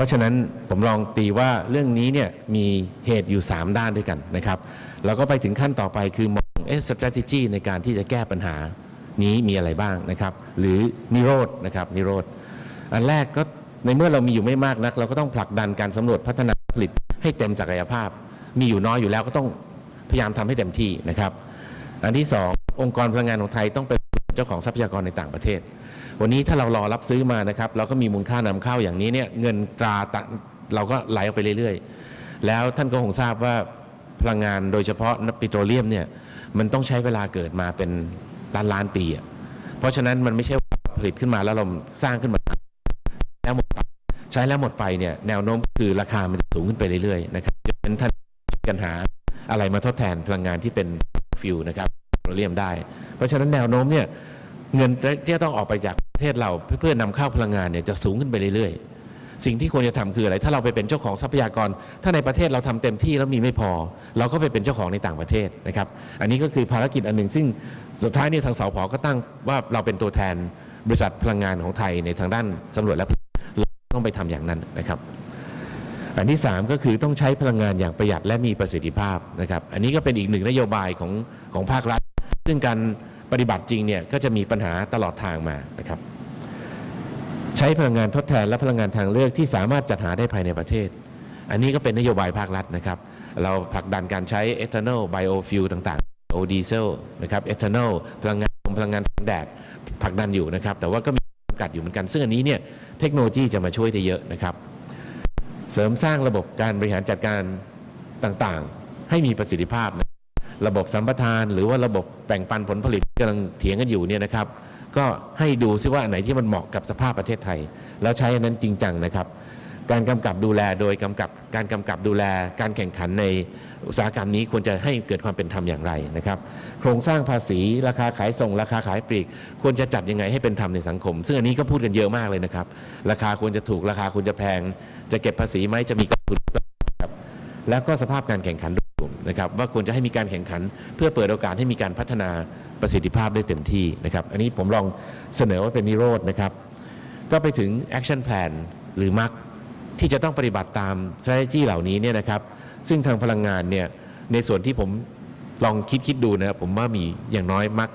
ราะฉะนั้นผมลองตีว่าเรื่องนี้เนี่ยมีเหตุอยู่3ด้านด้วยกันนะครับแล้วก็ไปถึงขั้นต่อไปคือมองstrategy ในการที่จะแก้ปัญหานี้มีอะไรบ้างนะครับหรือนิโรธนะครับนิโรธอันแรกก็ในเมื่อเรามีอยู่ไม่มากนักเราก็ต้องผลักดันการสำรวจพัฒนาผลิตให้เต็มศักยภาพมีอยู่น้อยอยู่แล้วก็ต้องพยายามทำให้เต็มที่นะครับอันที่2องค์กรพลังงานของไทยต้องเป็นเจ้าของทรัพยากรในต่างประเทศวันนี้ถ้าเรารอรับซื้อมานะครับเราก็มีมูลค่านำเข้าอย่างนี้เนี่ยเงินตราเราก็ไหลออกไปเรื่อยๆแล้วท่านก็คงทราบว่าพลังงานโดยเฉพาะปิโตรเลียมเนี่ยมันต้องใช้เวลาเกิดมาเป็นล้านปีเพราะฉะนั้นมันไม่ใช่ผลิตขึ้นมาแล้วเราสร้างขึ้นมาแล้วหมดใช้แล้วหมดไปเนี่ยแนวโน้มคือราคามันสูงขึ้นไปเรื่อยๆนะครับเป็นท่านกันหาอะไรมาทดแทนพลังงานที่เป็นฟิวนะครับปิโตรเลียมได้เพราะฉะนั้นแนวโน้มเนี่ยเงินที่ต้องออกไปจากประเทศเราเพื่อนำเข้าพลังงานเนี่ยจะสูงขึ้นไปเรื่อยๆสิ่งที่ควรจะทำคืออะไรถ้าเราไปเป็นเจ้าของทรัพยากรถ้าในประเทศเราทำเต็มที่แล้วมีไม่พอเราก็ไปเป็นเจ้าของในต่างประเทศนะครับอันนี้ก็คือภารกิจอันหนึ่งซึ่งสุดท้ายนี่ทางสผ.ก็ตั้งว่าเราเป็นตัวแทนบริษัทพลังงานของไทยในทางด้านสำรวจและเราต้องไปทำอย่างนั้นนะครับอันที่3ก็คือต้องใช้พลังงานอย่างประหยัดและมีประสิทธิภาพนะครับอันนี้ก็เป็นอีกหนึ่งนโยบายของภาครัฐซึ่งการปฏิบัติจริงเนี่ยก็จะมีปัญหาตลอดทางมานะครับใช้พลังงานทดแทนและพลังงานทางเลือกที่สามารถจัดหาได้ภายในประเทศอันนี้ก็เป็นนโยบายภาครัฐนะครับเราผลักดันการใช้เอทานอลไบโอฟิวต่างๆโอดีเซลนะครับเอทานอลพลังงานแสงแดดผลักดันอยู่นะครับแต่ว่าก็มีจำกัดอยู่เหมือนกันซึ่งอันนี้เนี่ยเทคโนโลยีจะมาช่วยได้เยอะนะครับเสริมสร้างระบบการบริหารจัดการต่างๆให้มีประสิทธิภาพระบบสัมปทานหรือว่าระบบแบ่งปันผลผลิตกำลังเถียงกันอยู่เนี่ยนะครับก็ให้ดูซิว่าอันไหนที่มันเหมาะกับสภาพประเทศไทยแล้วใช้อันนั้นจริงจังนะครับการกำกับดูแลโดยการกำกับดูแลการแข่งขันในอุตสาหกรรมนี้ควรจะให้เกิดความเป็นธรรมอย่างไรนะครับโครงสร้างภาษีราคาขายส่งราคาขายปลีกควรจะจัดยังไงให้เป็นธรรมในสังคมซึ่งอันนี้ก็พูดกันเยอะมากเลยนะครับราคาควรจะถูกราคาควรจะแพงจะเก็บภาษีไหมจะมีกองทุนครับแล้วก็สภาพการแข่งขันนะครับว่าควรจะให้มีการแข่งขันเพื่อเปิดโอกาสให้มีการพัฒนาประสิทธิภาพได้เต็มที่นะครับอันนี้ผมลองเสนอว่าเป็นนิโรธนะครับก็ไปถึง action plan หรือ MAC ที่จะต้องปฏิบัติตาม strategy เหล่านี้เนี่ยนะครับซึ่งทางพลังงานเนี่ยในส่วนที่ผมลองคิดดูนะผมว่ามีอย่างน้อย MAC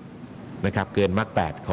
10นะครับเกิน MAC 8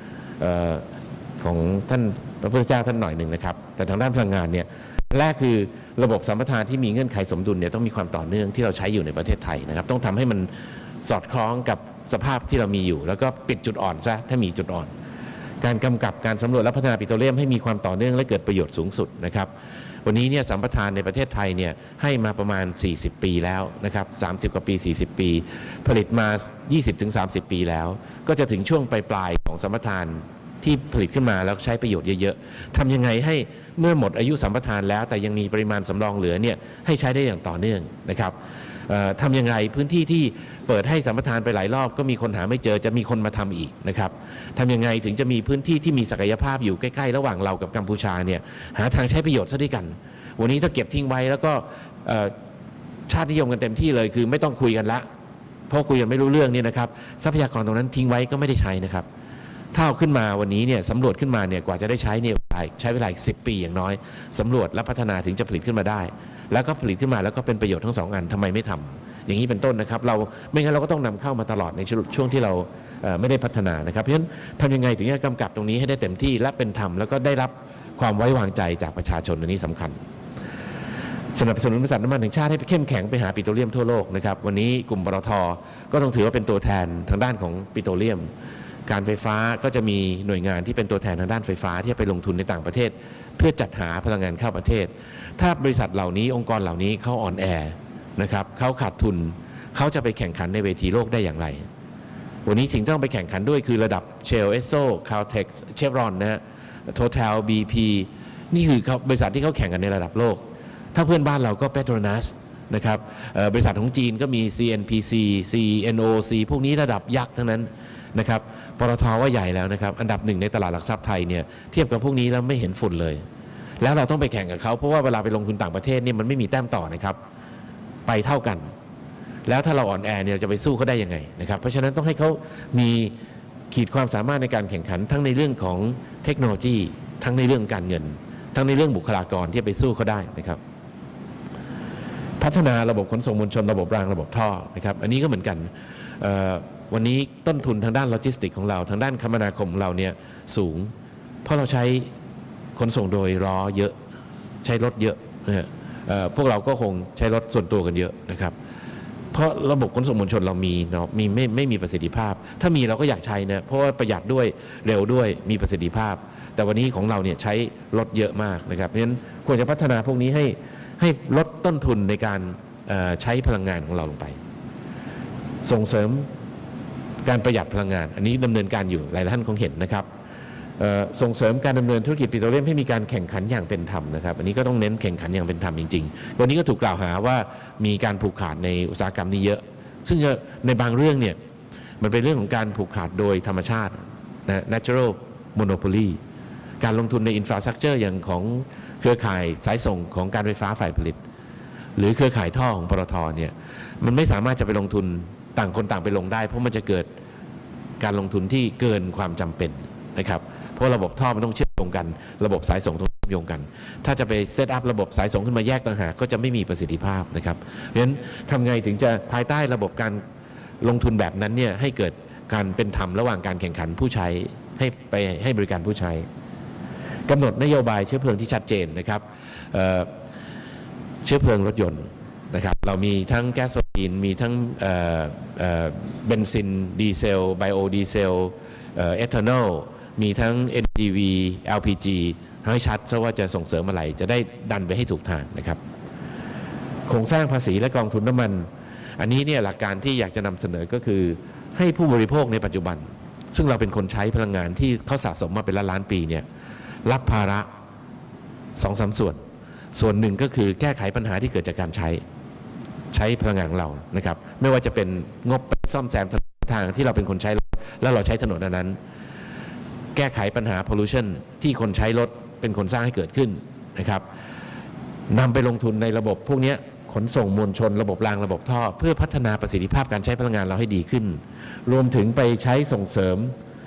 ของท่านพระพุทธเจ้าท่านหน่อยหนึ่งนะครับแต่ทางด้านพลังงานเนี่ยแรกคือระบบสัมปทานที่มีเงื่อนไขสมดุลเนี่ยต้องมีความต่อเนื่องที่เราใช้อยู่ในประเทศไทยนะครับต้องทำให้มันสอดคล้องกับสภาพที่เรามีอยู่แล้วก็ปิดจุดอ่อนซะถ้ามีจุดอ่อนการกำกับการสำรวจและพัฒนาปิโตรเลียมให้มีความต่อเนื่องและเกิดประโยชน์สูงสุดนะครับวันนี้เนี่ยสัมปทานในประเทศไทยเนี่ยให้มาประมาณ40ปีแล้วนะครับ30กว่าปี40ปีผลิตมา 20-30 ปีแล้วก็จะถึงช่วงปลายของสัมปทานที่ผลิตขึ้นมาแล้วใช้ประโยชน์เยอะๆทำยังไงให้เมื่อหมดอายุสัมปทานแล้วแต่ยังมีปริมาณสำรองเหลือเนี่ยให้ใช้ได้อย่างต่อเนื่องนะครับทำยังไงพื้นที่ที่เปิดให้สัมปทานไปหลายรอบก็มีคนหาไม่เจอจะมีคนมาทำอีกนะครับทำยังไงถึงจะมีพื้นที่ที่มีศักยภาพอยู่ใกล้ๆระหว่างเรากับกัมพูชาเนี่ยหาทางใช้ประโยชน์ซะด้วยกันวันนี้ถ้าเก็บทิ้งไว้แล้วก็ชาตินิยมกันเต็มที่เลยคือไม่ต้องคุยกันละเพราะคุยกันไม่รู้เรื่องนี่นะครับทรัพยากรตรงนั้นทิ้งไว้ก็ไม่ได้ใช้นะครับถ้าเอาขึ้นมาวันนี้เนี่ยสำรวจขึ้นมาเนี่ยกว่าจะได้ใช้เนี่ยใช้เวลา10 ปีอย่างน้อยสำรวจและพัฒนาถึงจะผลิตขึ้นมาได้แล้วก็ผลิตขึ้นมาแล้วก็เป็นประโยชน์ทั้ง2 อันทำไมไม่ทำอย่างนี้เป็นต้นนะครับเราไม่งั้นเราก็ต้องนำเข้ามาตลอดในช่วงที่เราไม่ได้พัฒนานะครับเพราะฉะนั้นทำยังไงถึงจะกำกับตรงนี้ให้ได้เต็มที่และเป็นธรรมแล้วก็ได้รับความไว้วางใจจากประชาชนอันนี้สำคัญสนับสนุนบริษัทน้ำมันแห่งชาติให้เข้มแข็งไปหาปิโตรเลียมทั่วโลกนะครับวันนี้กลุ่มปตท.ก็ต้องถือว่าเป็นตัวแทนทางด้านของปิโตรเลียมการไฟฟ้าก็จะมีหน่วยงานที่เป็นตัวแทนทางด้านไฟฟ้าที่จะไปลงทุนในต่างประเทศเพื่อจัดหาพลังงานเข้าประเทศถ้าบริษัทเหล่านี้องค์กรเหล่านี้เขาอ่อนแอนะครับเขาขาดทุนเขาจะไปแข่งขันในเวทีโลกได้อย่างไรวันนี้สิ่งที่ต้องไปแข่งขันด้วยคือระดับ Shell Esso Caltex Chevron นะฮะ Total BP นี่คือบริษัทที่เขาแข่งกันในระดับโลกถ้าเพื่อนบ้านเราก็ Petronas นะครับบริษัทของจีนก็มี CNPC CNOC พวกนี้ระดับยักษ์ทั้งนั้นนะครับปตท.ว่าใหญ่แล้วนะครับอันดับ1ในตลาดหลักทรัพย์ไทยเนี่ยเทียบกับพวกนี้แล้วไม่เห็นฝุ่นเลยแล้วเราต้องไปแข่งกับเขาเพราะว่าเวลาไปลงทุนต่างประเทศนี่มันไม่มีแต้มต่อนะครับไปเท่ากันแล้วถ้าเราอ่อนแอเนี่ยจะไปสู้เขาได้ยังไงนะครับเพราะฉะนั้นต้องให้เขามีขีดความสามารถในการแข่งขันทั้งในเรื่องของเทคโนโลยีทั้งในเรื่องการเงินทั้งในเรื่องบุคลากรที่ไปสู้เขาได้นะครับพัฒนาระบบขนส่งมวลชนระบบรางระบบท่อนะครับอันนี้ก็เหมือนกันวันนี้ต้นทุนทางด้านโลจิสติกของเราทางด้านคมนาคมของเราเนี่ยสูงเพราะเราใช้ขนส่งโดยล้อเยอะใช้รถเยอะนะฮะพวกเราก็คงใช้รถส่วนตัวกันเยอะนะครับเพราะระบบขนส่งมวลชนเรามีเนาะไม่มีประสิทธิภาพถ้ามีเราก็อยากใช้นะเพราะว่าประหยัดด้วยเร็วด้วยมีประสิทธิภาพแต่วันนี้ของเราเนี่ยใช้รถเยอะมากนะครับเพราะฉะนั้นควรจะพัฒนาพวกนี้ให้ลดต้นทุนในการใช้พลังงานของเราลงไปส่งเสริมการประหยัดพลังงานอันนี้ดำเนินการอยู่หลายท่านคงเห็นนะครับส่งเสริมการดำเนินธุรกิจปิโตรเลียมให้มีการแข่งขันอย่างเป็นธรรมนะครับอันนี้ก็ต้องเน้นแข่งขันอย่างเป็นธรรมจริงๆวันนี้ก็ถูกกล่าวหาว่ามีการผูกขาดในอุตสาหกรรมนี้เยอะซึ่งในบางเรื่องเนี่ยมันเป็นเรื่องของการผูกขาดโดยธรรมชาตินะ natural monopoly การลงทุนในอินฟราสตรักเจอร์อย่างของเครือข่ายสายส่งของการไฟฟ้าฝ่ายผลิตหรือเครือข่ายท่อของปตทเนี่ยมันไม่สามารถจะไปลงทุนต่างคนต่างไปลงได้เพราะมันจะเกิดการลงทุนที่เกินความจำเป็นนะครับเพราะระบบท่อมันต้องเชื่อมโยงกันระบบสายส่งต้องเชื่อมโยงกันถ้าจะไปเซตอัพระบบสายส่งขึ้นมาแยกต่างหากก็จะไม่มีประสิทธิภาพนะครับเพราะฉะนั้นทำไงถึงจะภายใต้ระบบการลงทุนแบบนั้นเนี่ยให้เกิดการเป็นธรรมระหว่างการแข่งขันผู้ใช้ให้บริการผู้ใช้กำหนดนโยบายเชื้อเพลิงที่ชัดเจนนะครับเชื้อเพลิงรถยนต์นะครับเรามีทั้งแก๊สโซลีนมีทั้งเบนซินดีเซลไบโอดีเซลเอทานอลมีทั้ง NGV LPG ให้ชัดซะว่าจะส่งเสริมอะไรจะได้ดันไปให้ถูกทางนะครับโครงสร้างภาษีและกองทุนน้ำมันอันนี้เนี่ยหลักการที่อยากจะนำเสนอก็คือให้ผู้บริโภคในปัจจุบันซึ่งเราเป็นคนใช้พลังงานที่เขาสะสมมาเป็นล้านปีเนี่ยรับภาระ 2-3 ส่วนหนึ่งก็คือแก้ไขปัญหาที่เกิดจากการใช้พลังงานของเรานะครับไม่ว่าจะเป็นงบซ่อมแซมทางที่เราเป็นคนใช้แล้วเราใช้ถนนนั้นแก้ไขปัญหา pollution ที่คนใช้รถเป็นคนสร้างให้เกิดขึ้นนะครับนำไปลงทุนในระบบพวกนี้ขนส่งมวลชนระบบรางระบบท่อเพื่อพัฒนาประสิทธิภาพการใช้พลังงานเราให้ดีขึ้นรวมถึงไปใช้ส่งเสริม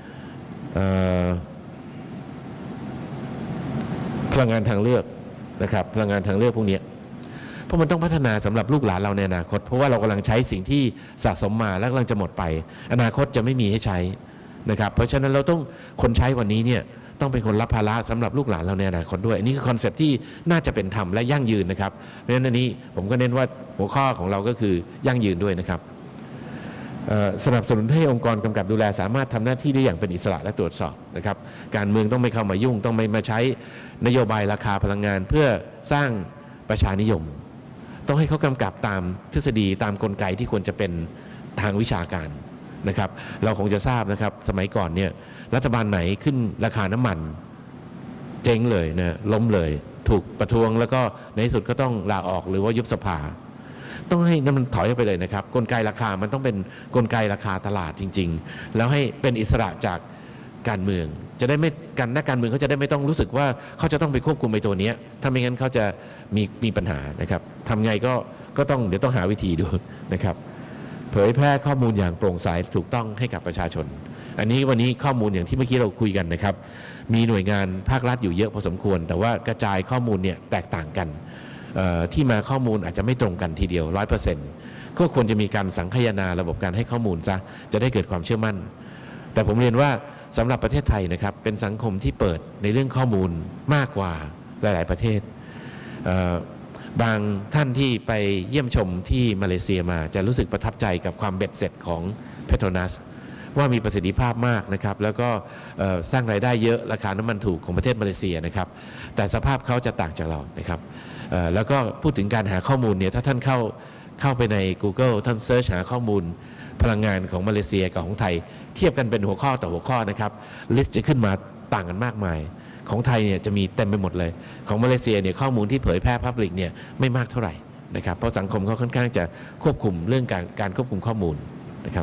พลังงานทางเลือกนะครับพลังงานทางเลือกพวกนี้เพราะมันต้องพัฒนาสำหรับลูกหลานเราในอนาคตเพราะว่าเรากำลังใช้สิ่งที่สะสมมาและกำลังจะหมดไปอนาคตจะไม่มีให้ใช้นะครับเพราะฉะนั้นเราต้องคนใช้วันนี้เนี่ยต้องเป็นคนรับภาระสำหรับลูกหลานเราในอนาคตด้วยอันนี้คือคอนเซ็ปต์ที่น่าจะเป็นธรรมและยั่งยืนนะครับเพราะฉะนั้นอันนี้ผมก็เน้นว่าหัวข้อของเราก็คือยั่งยืนด้วยนะครับสนับสนุนให้องค์กรกำกับดูแลสามารถทำหน้าที่ได้อย่างเป็นอิสระและตรวจสอบนะครับการเมืองต้องไม่เข้ามายุ่งต้องไม่มาใช้นโยบายราคาพลังงานเพื่อสร้างประชานิยมต้องให้เขากำกับตามทฤษฎีตามกลไกที่ควรจะเป็นทางวิชาการนะครับเราคงจะทราบนะครับสมัยก่อนเนี่ยรัฐบาลไหนขึ้นราคาน้ำมันเจ๊งเลยนะล้มเลยถูกประท้วงแล้วก็ในที่สุดก็ต้องลาออกหรือว่ายุบสภาต้องให้มันถอยออกไปเลยนะครับกลไกราคามันต้องเป็นกลไกราคาตลาดจริงๆแล้วให้เป็นอิสระจากการเมืองจะได้ไม่นักการเมืองเขาจะได้ไม่ต้องรู้สึกว่าเขาจะต้องไปควบคุมไอ้ตัวนี้ถ้าไม่งั้นเขาจะมีปัญหานะครับทำไงก็ต้องเดี๋ยวต้องหาวิธีดูนะครับเผยแพร่ข้อมูลอย่างโปร่งใสถูกต้องให้กับประชาชนอันนี้วันนี้ข้อมูลอย่างที่เมื่อกี้เราคุยกันนะครับมีหน่วยงานภาครัฐอยู่เยอะพอสมควรแต่ว่ากระจายข้อมูลเนี่ยแตกต่างกันที่มาข้อมูลอาจจะไม่ตรงกันทีเดียว 100% ก็ควรจะมีการสังคายนาระบบการให้ข้อมูลซะจะได้เกิดความเชื่อมั่นแต่ผมเรียนว่าสำหรับประเทศไทยนะครับเป็นสังคมที่เปิดในเรื่องข้อมูลมากกว่าหลายๆประเทศบางท่านที่ไปเยี่ยมชมที่มาเลเซียมาจะรู้สึกประทับใจกับความเบ็ดเสร็จของเพโตรนัสว่ามีประสิทธิภาพมากนะครับแล้วก็สร้างรายได้เยอะราคาน้ำมันถูกของประเทศมาเลเซียนะครับแต่สภาพเขาจะต่างจากเรานะครับแล้วก็พูดถึงการหาข้อมูลเนี่ยถ้าท่านเข้าไปใน Google ท่านเซิร์ชหาข้อมูลพลังงานของมาเลเซียกับของไทยเทียบกันเป็นหัวข้อต่อหัวข้อนะครับลิสต์จะขึ้นมาต่างกันมากมายของไทยเนี่ยจะมีเต็มไปหมดเลยของมาเลเซียเนี่ยข้อมูลที่เผยแพร่พับลิกเนี่ยไม่มากเท่าไหร่นะครับเพราะสังคมเขาค่อนข้างจะควบคุมเรื่องการควบคุมข้อมูลนะครับ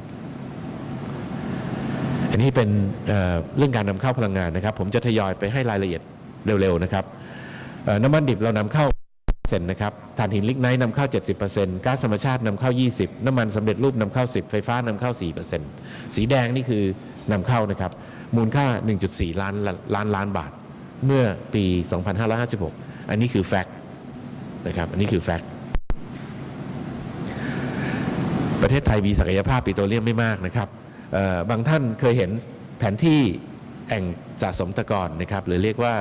อันนี้เป็นเรื่องการนำเข้าพลังงานนะครับผมจะทยอยไปให้รายละเอียดเร็วๆนะครับน้ำมันดิบเรานำเข้านะครับถ่านหินลิกไนท์นำเข้า 70% ก๊าซธรรมชาตินำเข้า 20% น้ำมันสำเร็จรูปนำเข้า 10%ไฟฟ้านำเข้า 4% สีแดงนี่คือนำเข้านะครับมูลค่า 1.4 ล้านบาทเมื่อปี 2556 อันนี้คือแฟกต์นะครับอันนี้คือแฟกต์ประเทศไทยมีศักยภาพปิโตรเลียมไม่มากนะครับบางท่านเคยเห็นแผนที่แอ่งสะสมตะกอนนะครับหรือเรียกว่า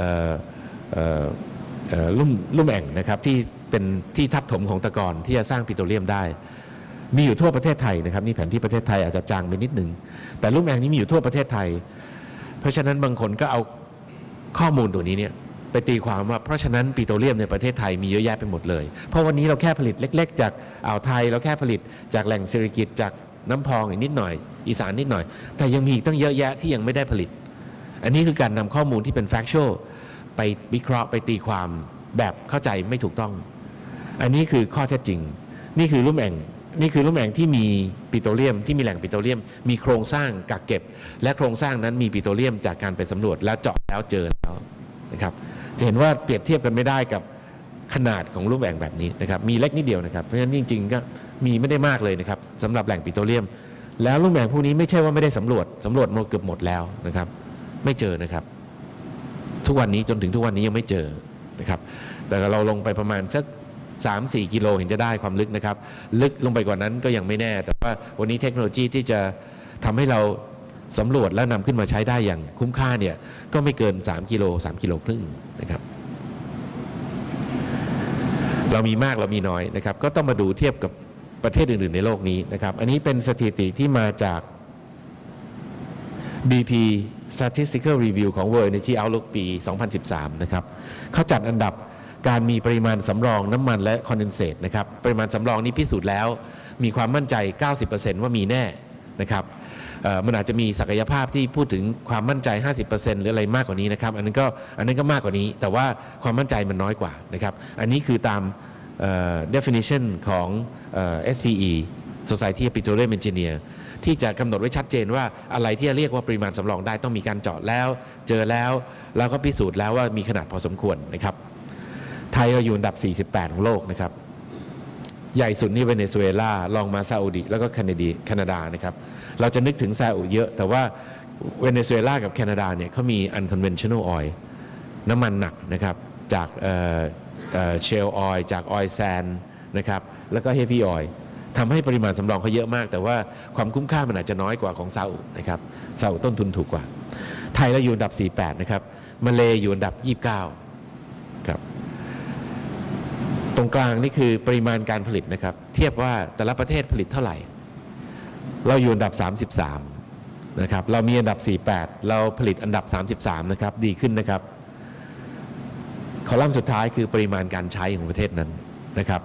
ลุ่มแอ่งนะครับที่เป็นที่ทับถมของตะกอนที่จะสร้างปิโตรเลียมได้มีอยู่ทั่วประเทศไทยนะครับนี่แผนที่ประเทศไทยอาจจะจางไปนิดนึงแต่ลุ่มแอ่งนี้มีอยู่ทั่วประเทศไทยเพราะฉะนั้นบางคนก็เอาข้อมูลตัวนี้เนี่ยไปตีความว่าเพราะฉะนั้นปิโตรเลียมในประเทศไทยมีเยอะแยะไปหมดเลยเพราะวันนี้เราแค่ผลิตเล็กๆจากอ่าวไทยเราแค่ผลิตจากแหล่งสิริกิติ์จากน้ำพองอีกนิดหน่อยอีสานนิดหน่อยแต่ยังมีอีกตั้งเยอะแยะที่ยังไม่ได้ผลิตอันนี้คือการนำข้อมูลที่เป็น factual ไปวิเคราะห์ไปตีความแบบเข้าใจไม่ถูกต้องอันนี้คือข้อเท็จจริงนี่คือลุ่มแอ่งที่มีปิโตรเลียมที่มีแหล่งปิโตรเลียมมีโครงสร้างกักเก็บและโครงสร้างนั้นมีปิโตรเลียมจากการไปสำรวจแล้วเจาะแล้วเจอแล้วนะครับจะเห็นว่าเปรียบเทียบกันไม่ได้กับขนาดของลุ่มแอ่งแบบนี้นะครับมีเล็กนิดเดียวนะครับเพราะฉะนั้นจริงๆก็มีไม่ได้มากเลยนะครับสำหรับแหล่งปิโตรเลียมแล้วลุ่มแอ่งพวกนี้ไม่ใช่ว่าไม่ได้สำรวจหมดเกือบหมดแล้วนะครับไม่เจอนะครับทุกวันนี้จนถึงทุกวันนี้ยังไม่เจอนะครับแต่เราลงไปประมาณสัก3-4 กิโลเห็นจะได้ความลึกนะครับลึกลงไปกว่านั้นก็ยังไม่แน่แต่ว่าวันนี้เทคโนโลยีที่จะทำให้เราสำรวจแล้วนำขึ้นมาใช้ได้อย่างคุ้มค่าเนี่ยก็ไม่เกิน3 กิโล 3 กิโลครึ่งนะครับเรามีมากเรามีน้อยนะครับก็ต้องมาดูเทียบกับประเทศอื่นๆในโลกนี้นะครับอันนี้เป็นสถิติที่มาจาก BP Statistical Review ของ World Energy Outlook ปี 2013 นะครับเขาจัดอันดับการมีปริมาณสำรองน้ำมันและคอนเดนเซตนะครับปริมาณสำรองนี้พิสูจน์แล้วมีความมั่นใจ 90% ว่ามีแน่นะครับมันอาจจะมีศักยภาพที่พูดถึงความมั่นใจ 50% หรืออะไรมากกว่านี้นะครับอันนั้นก็มากกว่านี้แต่ว่าความมั่นใจมันน้อยกว่านะครับอันนี้คือตามdefinition ของ SPE Society of Petroleum Engineer ที่จะกำหนดไว้ชัดเจนว่าอะไรที่จะเรียกว่าปริมาณสำรองได้ต้องมีการเจาะแล้วเจอแล้วก็พิสูจน์แล้วว่ามีขนาดพอสมควรนะครับไทยเราอยู่อันดับ 48 ของโลกนะครับใหญ่สุดนี่เวเนซุเอลารองมาซาอุดิแล้วก็แคนาดานะครับเราจะนึกถึงซาอุเยอะแต่ว่าเวเนซุเอลากับแคนาดาเนี่ยเขามี unconventional oil น้ำมันหนักนะครับจากshale oil จาก oil sand นะครับแล้วก็ heavy oil ทำให้ปริมาณสำรองเขาเยอะมากแต่ว่าความคุ้มค่ามันอาจจะน้อยกว่าของซาอุนะครับซาอุต้นทุนถูกกว่าไทยเราอยู่อันดับ 48 นะครับมาเลอยู่อันดับ 29 ครับตรงกลางนี่คือปริมาณการผลิตนะครับเทียบว่าแต่ละประเทศผลิตเท่าไหร่เราอยู่อันดับ 33 นะครับเรามีอันดับ 48 เราผลิตอันดับ 33 นะครับดีขึ้นนะครับคอลัมน์สุดท้ายคือปริมาณการใช้ของประเทศนั้นนะครับ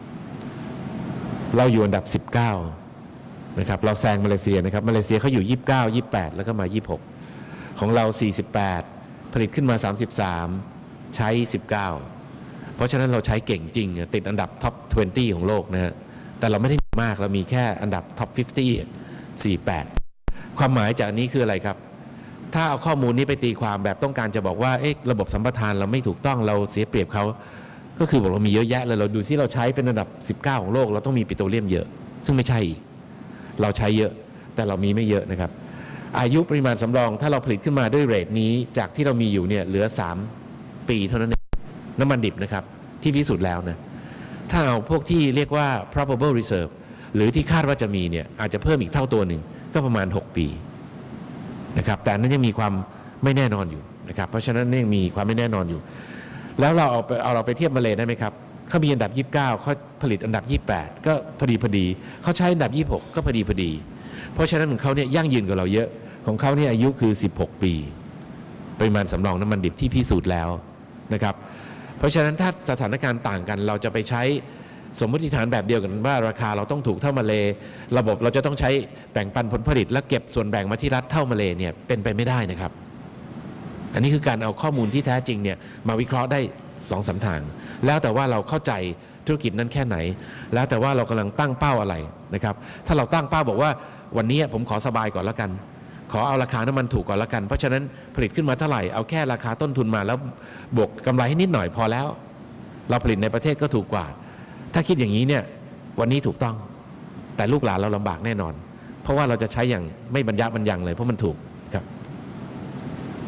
เราอยู่อันดับ 19 นะครับเราแซงมาเลเซียนะครับมาเลเซียเขาอยู่ 29 28 แล้วก็มา 26 ของเรา 48 ผลิตขึ้นมา 33 ใช้ 19เพราะฉะนั้นเราใช้เก่งจริงติดอันดับท็อป 20 ของโลกนะฮะแต่เราไม่ได้มากเรามีแค่อันดับท็อป 50 48 ความหมายจากนี้คืออะไรครับถ้าเอาข้อมูลนี้ไปตีความแบบต้องการจะบอกว่าระบบสัมปทานเราไม่ถูกต้องเราเสียเปรียบเขาก็คือบอกเรามีเยอะแยะเลยเราดูที่เราใช้เป็นอันดับ 19 ของโลกเราต้องมีปิโตรเลียมเยอะซึ่งไม่ใช่เราใช้เยอะแต่เรามีไม่เยอะนะครับอายุปริมาณสำรองถ้าเราผลิตขึ้นมาด้วยเรทนี้จากที่เรามีอยู่เนี่ยเหลือ3 ปีเท่านั้นน้ำมันดิบนะครับที่พิสูจน์แล้วนะถ้าเอาพวกที่เรียกว่า probable reserve หรือที่คาดว่าจะมีเนี่ยอาจจะเพิ่มอีกเท่าตัวหนึ่งก็ประมาณ6 ปีนะครับแต่นั้นยังมีความไม่แน่นอนอยู่นะครับเพราะฉะนั้นยังมีความไม่แน่นอนอยู่แล้วเราไปเทียบมาเลยได้ไหมครับเขามีอันดับ 29เขาผลิตอันดับ 28ก็พอดีเขาใช้อันดับ 26ก็พอดีเพราะฉะนั้นของเขาเนี่ยยั่งยืนกว่าเราเยอะของเขาเนี่ยอายุคือ16 ปีปริมาณสำรองน้ำมันดิบที่พิสูจน์แล้วนะครับเพราะฉะนั้นถ้าสถานการณ์ต่างกันเราจะไปใช้สมมติฐานแบบเดียวกันว่าราคาเราต้องถูกเท่ามาเลระบบเราจะต้องใช้แบ่งปันผลผลิตและเก็บส่วนแบ่งมาที่รัฐเท่ามาเลเนี่ยเป็นไปไม่ได้นะครับอันนี้คือการเอาข้อมูลที่แท้จริงเนี่ยมาวิเคราะห์ได้2-3 ทางแล้วแต่ว่าเราเข้าใจธุรกิจนั้นแค่ไหนแล้วแต่ว่าเรากำลังตั้งเป้าอะไรนะครับถ้าเราตั้งเป้าบอกว่าวันนี้ผมขอสบายก่อนแล้วกันขอเอาราคาน้ำมันถูกก่อนแล้วกันเพราะฉะนั้นผลิตขึ้นมาเท่าไหร่เอาแค่ราคาต้นทุนมาแล้วบวกกำไรให้นิดหน่อยพอแล้วเราผลิตในประเทศก็ถูกกว่าถ้าคิดอย่างนี้เนี่ยวันนี้ถูกต้องแต่ลูกหลานเราลำบากแน่นอนเพราะว่าเราจะใช้อย่างไม่บรรยะบรรยังเลยเพราะมันถูกครับ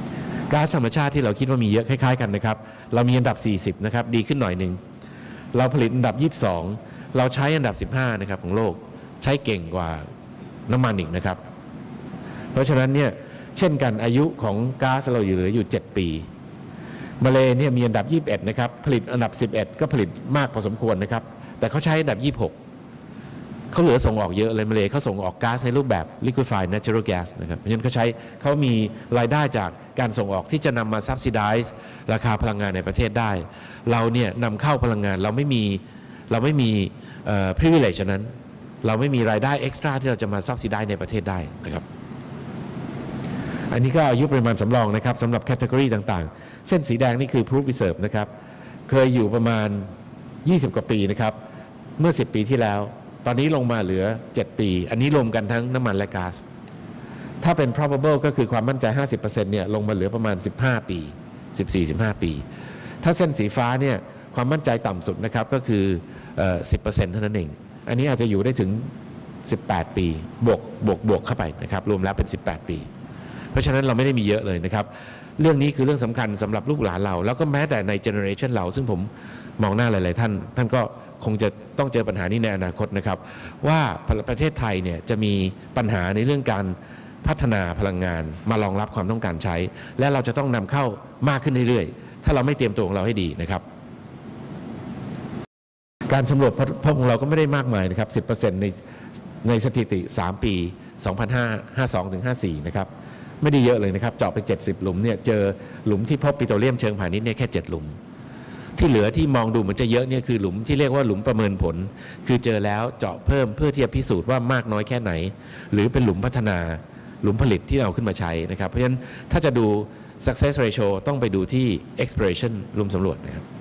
ก๊าซธรรมชาติที่เราคิดว่ามีเยอะคล้ายๆกันนะครับเรามีอันดับ40นะครับดีขึ้นหน่อยหนึ่งเราผลิตอันดับ22เราใช้อันดับ15นะครับของโลกใช้เก่งกว่าน้ำมันอีกนะครับเพราะฉะนั้นเนี่ยเช่นกันอายุของก๊าซเราเหลืออยู่7ปีมาเลเนี่ยมีอันดับ21นะครับผลิตอันดับ11ก็ผลิตมากพอสมควรนะครับแต่เขาใช้อันดับ26เขาเหลือส่งออกเยอะเลยมาเลเขาส่งออกก๊าซในรูปแบบ liquefied natural gas นะครับเพราะฉะนั้นเขามีรายได้จากการส่งออกที่จะนำมา subsidize ราคาพลังงานในประเทศได้เราเนี่ยนำเข้าพลังงานเราไม่มีprivilege นั้นเราไม่มีรายได้ extra ที่เราจะมา subsidize ในประเทศได้นะครับอันนี้ก็อายุปริมาณสำรองนะครับสำหรับแคตตากรีต่างๆเส้นสีแดงนี่คือ proof reserve นะครับเคยอยู่ประมาณ20กว่าปีนะครับเมื่อ10ปีที่แล้วตอนนี้ลงมาเหลือ7ปีอันนี้รวมกันทั้งน้ำมันและก๊าซถ้าเป็น probable ก็คือความมั่นใจ 50% เนี่ยลงมาเหลือประมาณ15ปี14-15 ปีถ้าเส้นสีฟ้าเนี่ยความมั่นใจต่ำสุดนะครับก็คือ10% เท่านั้นเองอันนี้อาจจะอยู่ได้ถึง18ปีบวกเข้าไปนะครับรวมแล้วเป็น18ปีเพราะฉะนั้นเราไม่ได้มีเยอะเลยนะครับเรื่องนี้คือเรื่องสำคัญสำหรับลูกหลานเราแล้วก็แม้แต่ในเจเนอเรชันเราซึ่งผมมองหน้าหลายๆท่านก็คงจะต้องเจอปัญหานี้ในอนาคตนะครับว่าประเทศไทยเนี่ยจะมีปัญหาในเรื่องการพัฒนาพลังงานมารองรับความต้องการใช้และเราจะต้องนำเข้ามากขึ้นเรื่อยๆถ้าเราไม่เตรียมตัวของเราให้ดีนะครับการสำรวจพบของเราก็ไม่ได้มากมายนะครับ 10% ในสถิติ3ปี2552ถึง54นะครับไม่ได้เยอะเลยนะครับเจาะไป70หลุมเนี่ยเจอหลุมที่พบปิโตรเลียมเชิงพาณิชย์เนี่ยแค่7หลุมที่เหลือที่มองดูเหมือนจะเยอะเนี่ยคือหลุมที่เรียกว่าหลุมประเมินผลคือเจอแล้วเจาะเพิ่มเพื่อที่จะพิสูจน์ว่ามากน้อยแค่ไหนหรือเป็นหลุมพัฒนาหลุมผลิตที่เราขึ้นมาใช้นะครับเพราะฉะนั้นถ้าจะดู success ratio ต้องไปดูที่ exploration หลุมสำรวจนะครับ